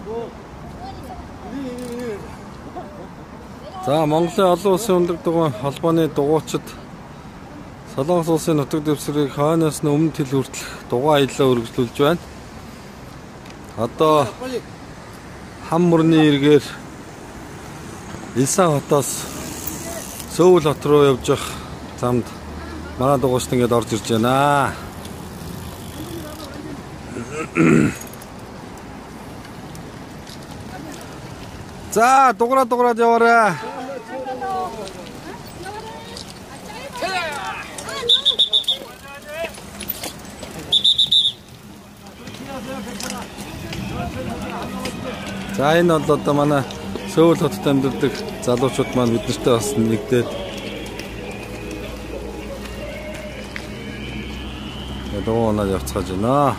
За Монголын олон улсын өндөр дугуйн холбооны дугуйчид Солонгос улсын нутаг дэвсгэрийг хойноос нь өмнөд хил хүртэлх дугуй аяллаа үргэлжлүүлж байна. Одоо хам мөрний эргээр Илсан хотоос Сөүл хот руу явж явах замд манай дугуйчид ингээд орж ирж байна. За дуграад яваарай. За энэ бол одоо манай Сөүл хотод амьдардаг залуучууд маань бид нартай бас нэгдээд дугуйнаар явцгааж байна.